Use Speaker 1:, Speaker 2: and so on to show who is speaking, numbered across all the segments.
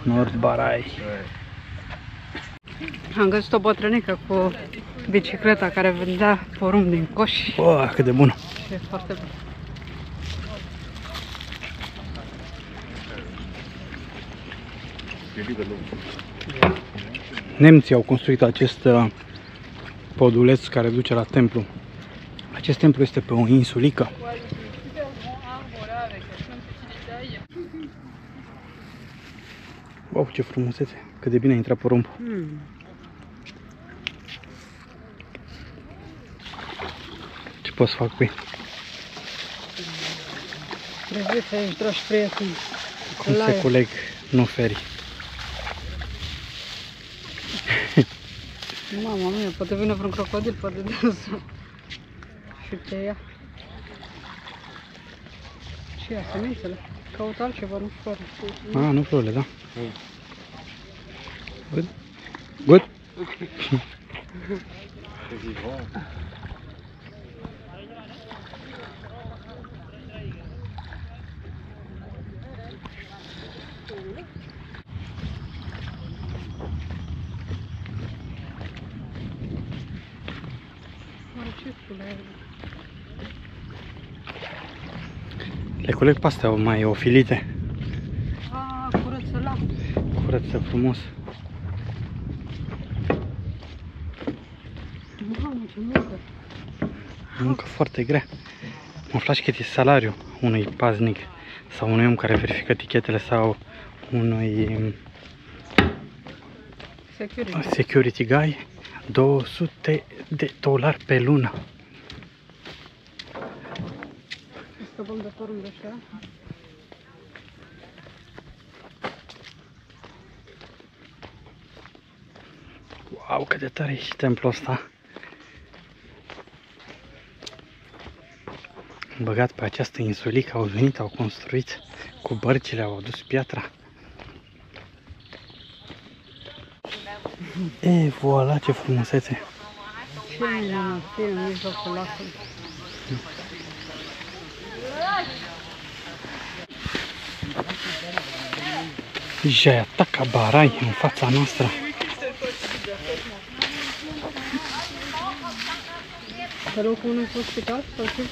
Speaker 1: Nord Barai.
Speaker 2: Am găsit o bătrânică cu bicicleta care vândea porumb din coș.
Speaker 1: Oh, cât de bună!
Speaker 2: Și e foarte bun.
Speaker 1: Nemții au construit acest poduleț care duce la templu. Acest templu este pe o insulică. Wow, ce frumusețe! Cât de bine a intrat porumb. Ce pot să fac cu ei?
Speaker 2: Trebuie să ești, dragi prieteni.
Speaker 1: Cum se culeg, nu ferii.
Speaker 2: Mama mia, poate vine vreun crocodil, poate dânsul. Și te ia. Și ia semințele. Caut altceva, nu floare.
Speaker 1: Ah, nu florile, da? Good? Good? Le culeg pe astea mai ofilite.
Speaker 2: Ah, curăță la.
Speaker 1: Curăță frumos.
Speaker 2: Mamă, ce muncă.
Speaker 1: Muncă foarte grea. Mă aflați cât e salariul unui paznic sau unui om care verifică etichetele sau unui security guy. $200 pe lună.
Speaker 2: Scăpăm de porumb de ăștia.
Speaker 1: Wow, cât de tare e și templul ăsta. Băgat pe această insulică, au venit, au construit cu bărcile, au adus piatra. E, voilà, ce frumusețe!
Speaker 2: Ce minunăție în mijlocul lacului.
Speaker 1: Jayataka Barai în fața noastră.
Speaker 2: Pe locul unui hospital sau ce?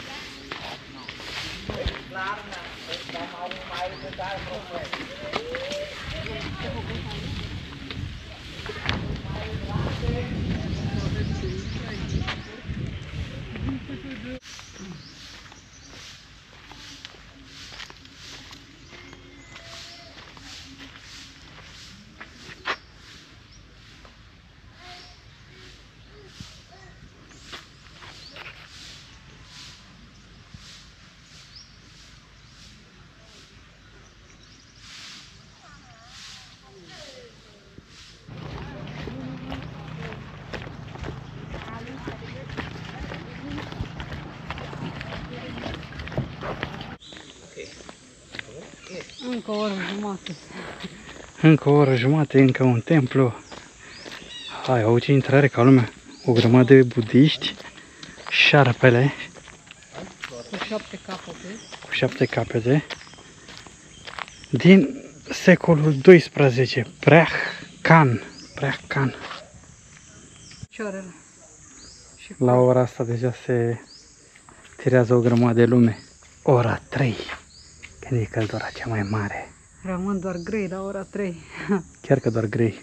Speaker 2: Încă o oră jumate.
Speaker 1: Încă o oră jumate, încă un templu. Hai, au ce intrare ca lumea. O grămadă de budiști. Șarpele.
Speaker 2: Cu 7 capete.
Speaker 1: Cu 7 capete. Din secolul XII. Preah Khan.
Speaker 2: Ciorele.
Speaker 1: La ora asta deja se tirează o grămadă de lume. Ora 3. Când e căldura cea mai mare.
Speaker 2: Rămân doar grei la ora 3.
Speaker 1: Chiar că doar grei.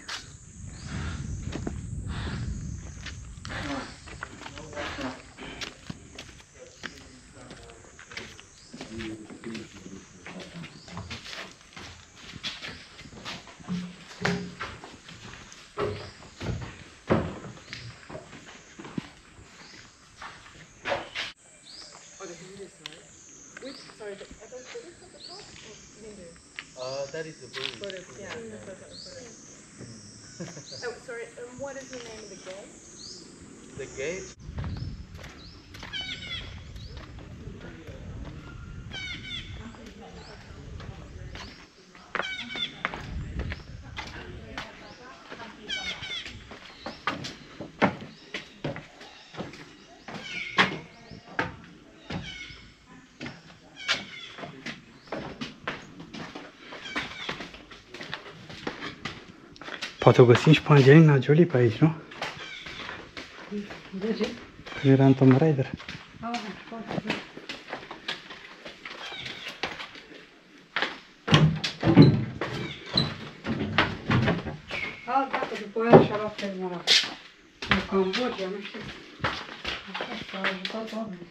Speaker 3: That is the blue. Yeah. Oh, sorry. What is the name of the gate?
Speaker 4: The gate?
Speaker 1: Poate o găsim și pe Angelina Jolie pe aici, nu?
Speaker 2: De ce?
Speaker 1: Că era în Tomb Raider.
Speaker 2: Poate fi. Dacă după aia și-a luat fermura. În Cambodgia, nu știu. Așa s-a ajutat oamenii.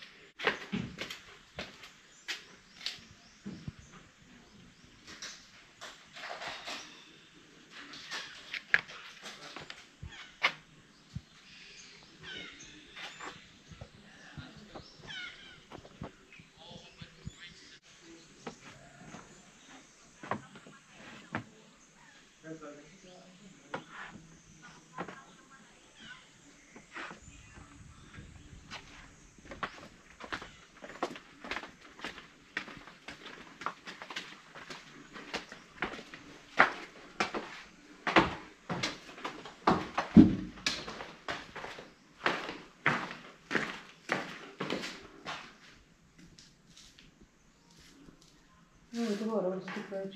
Speaker 2: Uite, bă, rău, sticlă aici.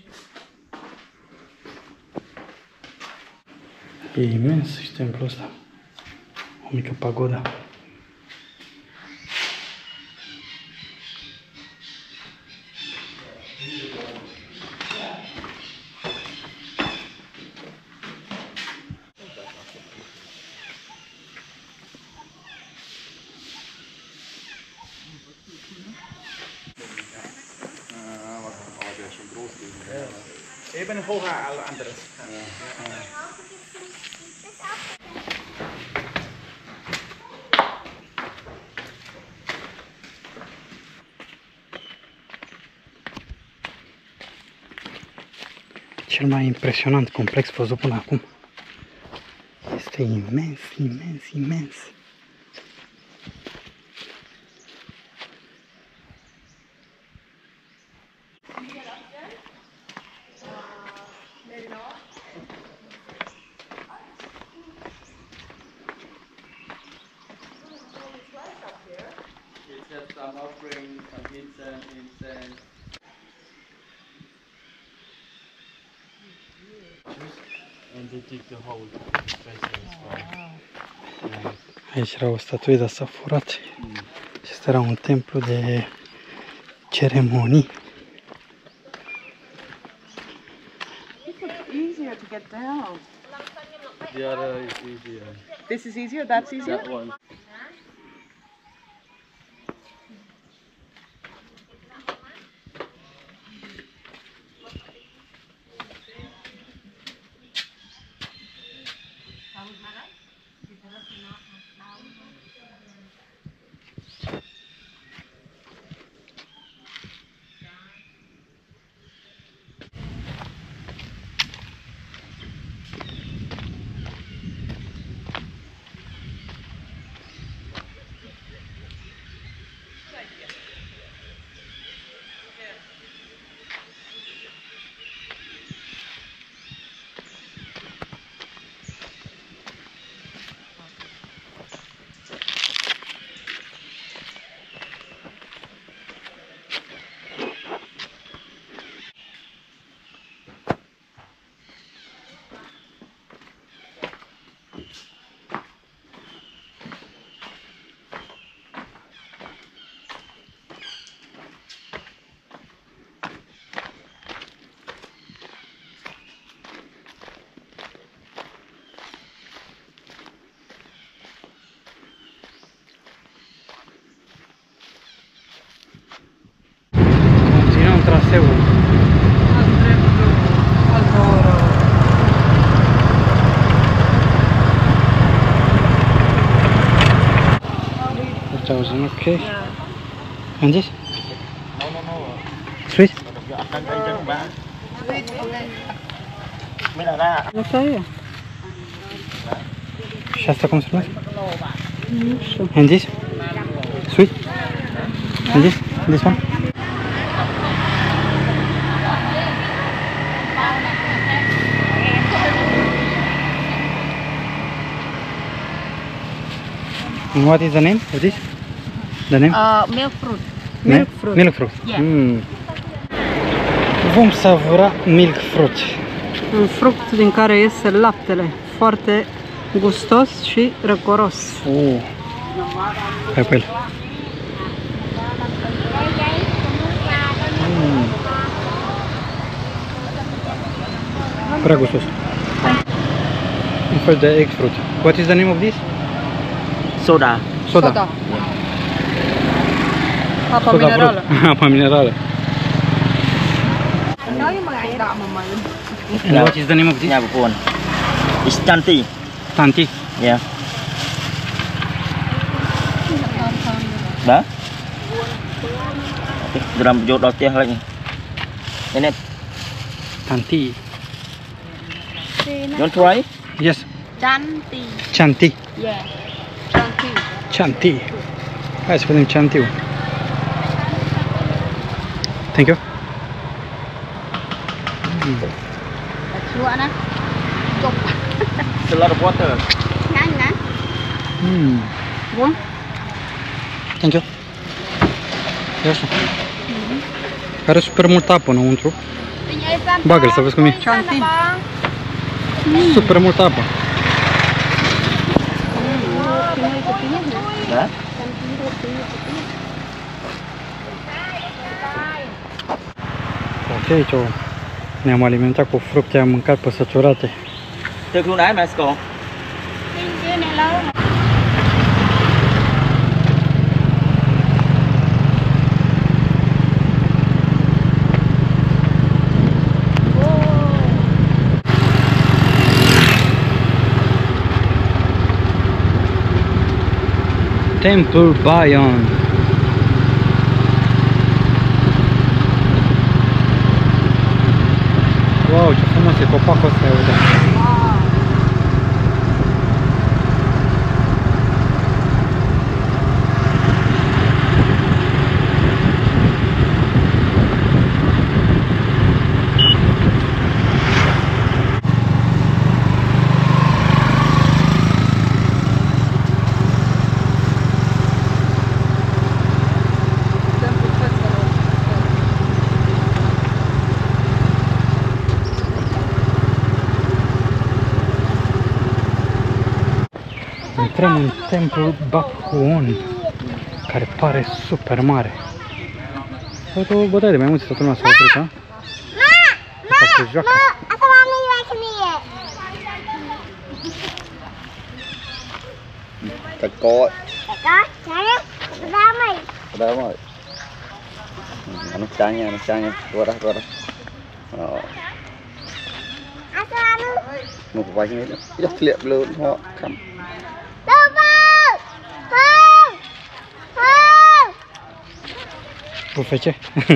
Speaker 1: E imens și templul ăsta. O mică pagoda.
Speaker 4: Eben hoger alle anderes.
Speaker 1: Cel mai impresionant complex văzut până acum. Este imens, imens, imens.
Speaker 4: It has some offerings, some incense. And they dig the hole space as well.
Speaker 1: Aici era o statuie, dar s-a furat. Acesta era un templu de ceremonii.
Speaker 3: It's easier to get down.
Speaker 4: The other is easier.
Speaker 3: This is easier, that's easier?
Speaker 4: That one.
Speaker 1: Continuăm traseul.
Speaker 2: Altă oră.
Speaker 1: Okay. And this? Sweet?
Speaker 2: Asta e.
Speaker 1: Și asta cum se numește?
Speaker 2: Nu știu.
Speaker 1: And this? Sweet? And this? This one? And what is the name of this? The name?
Speaker 3: Milk fruit.
Speaker 2: Milk fruit.
Speaker 1: Milk fruit.
Speaker 3: Yeah.
Speaker 1: Mm. Vom savura milk fruit.
Speaker 2: Un fruct din care iese laptele. Foarte gustos și răcoros.
Speaker 1: Hai pe el. Prea gustos. Un fel de egg fruit. What is the name of this?
Speaker 4: Soda.
Speaker 1: Soda.
Speaker 2: Apa
Speaker 1: Soda
Speaker 2: minerală.
Speaker 1: fruit. Apa minerală. And what is the name of this?
Speaker 4: Yeah, before. It's Tanti.
Speaker 1: Tanti.
Speaker 4: Yeah. Đó. Drum vô đầu tiên lên. Đây nè.
Speaker 1: Tanti.
Speaker 4: You want to try?
Speaker 1: Yes.
Speaker 3: Chanti.
Speaker 1: Chanti.
Speaker 3: Yeah.
Speaker 2: Chanti.
Speaker 1: Chanti. Hai să vedem Chantiu. Thank you.
Speaker 3: Chua nè. Chục.
Speaker 4: It's a lot of water.
Speaker 3: Nhanh nè.
Speaker 2: Bun?
Speaker 1: Thank you. Ia așa. Are super multă apă înăuntru. Bagă-l să vezi cum e.
Speaker 2: Chanti.
Speaker 1: Super multă apă.
Speaker 4: Da?
Speaker 1: Ok, aici ne-am alimentat cu fructe, am mâncat păsăturate.
Speaker 4: Theoខ្លួនឯងមកស្គាល់
Speaker 1: Temple Bayon. Wow, ce frumos e copacul ăsta, uite. Intrăm în templul Bakhuon, care pare super mare. Uite o bătaie de mai mulți, toată lumea s-a oprit, ha? Se joacă.
Speaker 4: Thật có. Đó rồi. Nó chán nha. Qua đó. Một vài cái nữa. Rất liệp lớn họ khăm.
Speaker 1: Profece?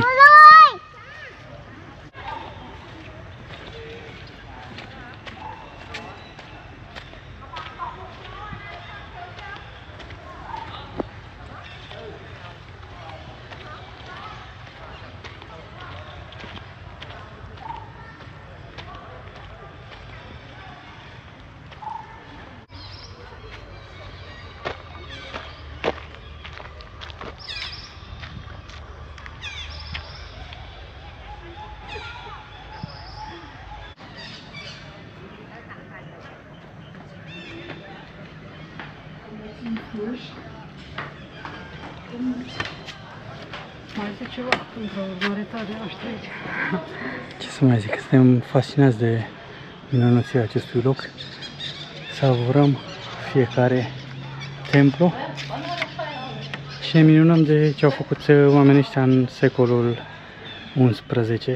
Speaker 2: Mai zic ceva pentru urmăritorii noștri aici.
Speaker 1: Ce să mai zic, suntem fascinați de minunăția acestui loc. Savurăm fiecare templu și ne minunăm de ce au făcut oamenii ăștia în secolul XI.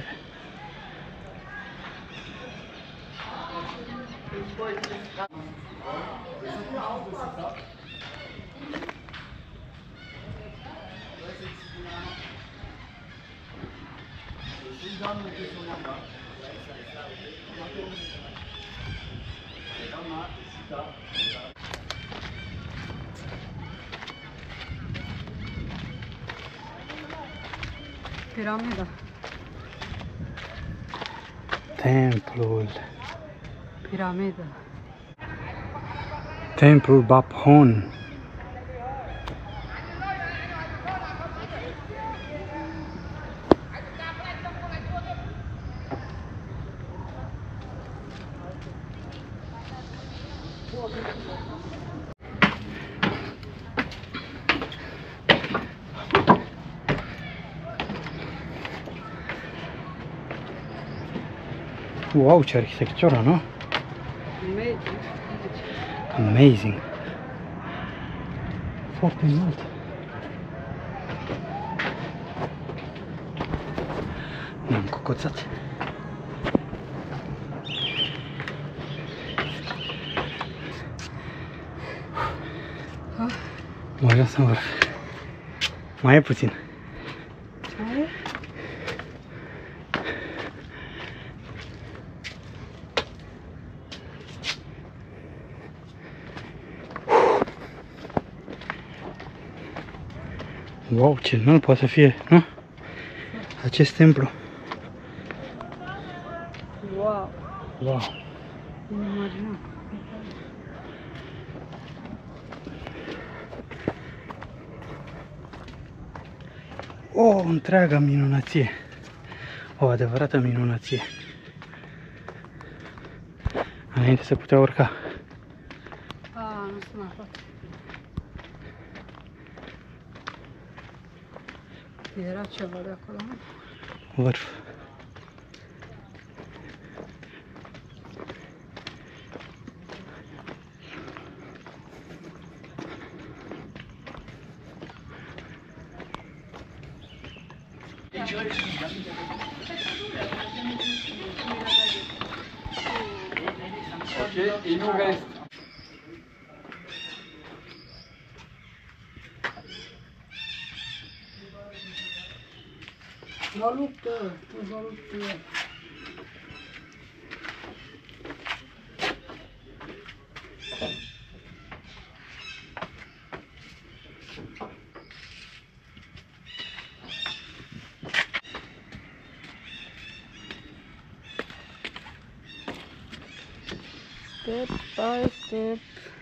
Speaker 2: Piramida.
Speaker 1: Templul.
Speaker 2: Piramida.
Speaker 1: Templul Bakhuon. Wow, ce arhitectură, nu?
Speaker 2: Amazing.
Speaker 1: Amazing. Foarte înalt. Ne-am cocoțat. Mă vreau să mă... Mai e puțin.
Speaker 2: Hai.
Speaker 1: Wow, ce înalt poate să fie, nu? Acest templu.
Speaker 2: Wow.
Speaker 1: Wow.
Speaker 2: Inimaginat.
Speaker 1: O întreagă minunăție. O adevărată minunăție. Înainte se putea urca.
Speaker 2: Nu se mai poate. Era ceva de acolo, nu?
Speaker 1: Vârf.
Speaker 5: Ok, il nous reste.
Speaker 2: Mă luptă, mă luptă. Step by step.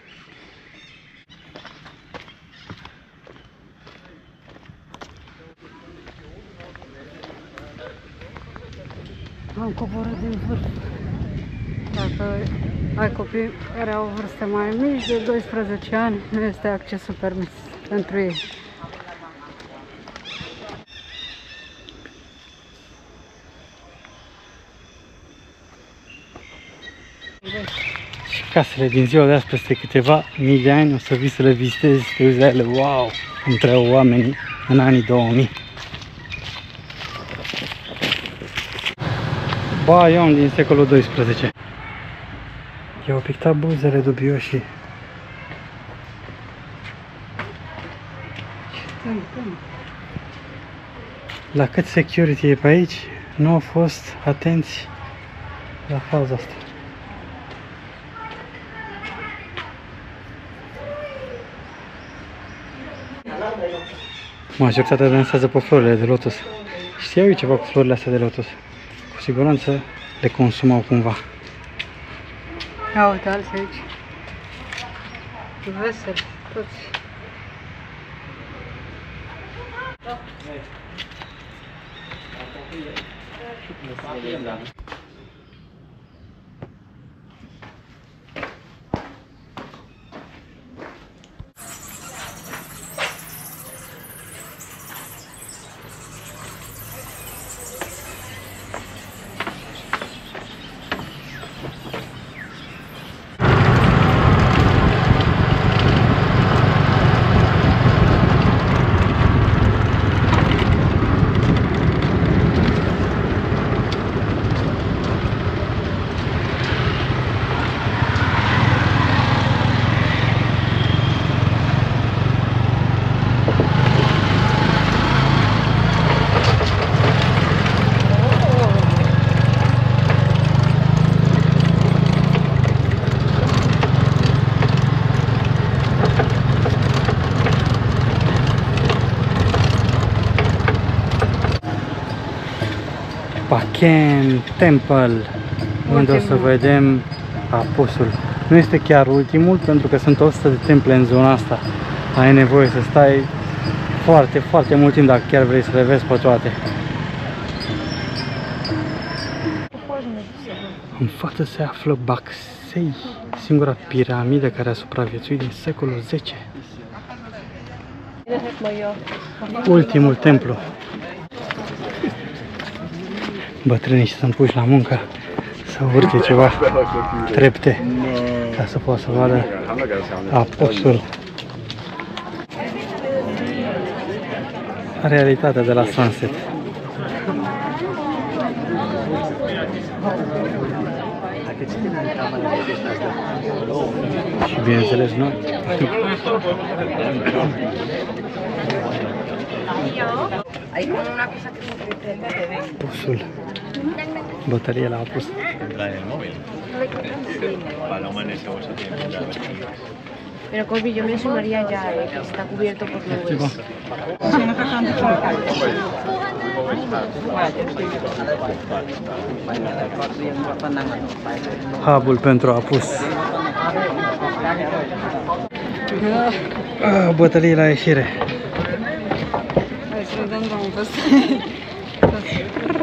Speaker 2: Am coborât din vârf. Dacă ai copii care au vârste mai mici de 12 ani, nu este accesul permis pentru ei.
Speaker 1: Și casele din ziua de azi, peste câteva mii de ani, o să vii să le vizitezi, să te uiți la ele, wow, cum trăiau oamenii în anii 2000. Bayonne din secolul 12. I-au pictat buzele dubioși. La cât security e pe aici, nu au fost atenți la faza asta. Majoritatea dansează pe florile de lotus. Știau eu ceva cu florile astea de lotus. Cu siguranță le consumau cumva.
Speaker 2: Ia uite alții aici. Veseli, toți.
Speaker 1: Baekhan Temple, unde o să vedem apusul. Nu este chiar ultimul, pentru că sunt 100 de temple în zona asta. Ai nevoie să stai foarte, foarte mult timp dacă chiar vrei să le vezi pe toate. În față se află Gisei, singura piramidă care a supraviețuit din secolul X. Ultimul templu. Bătrânii sunt puși la muncă să urce ceva trepte ca să poată să vadă apusul. Realitatea de la Sunset. Și bineînțeles noi. Apusul. Bătălie la apus.
Speaker 5: Pero Colby, yo me sumaría ya, que está cubierto por nubes.
Speaker 1: Hubul pentru apus. Bătălie la ieșire.
Speaker 2: Hai să vedem drumul pe ăsta.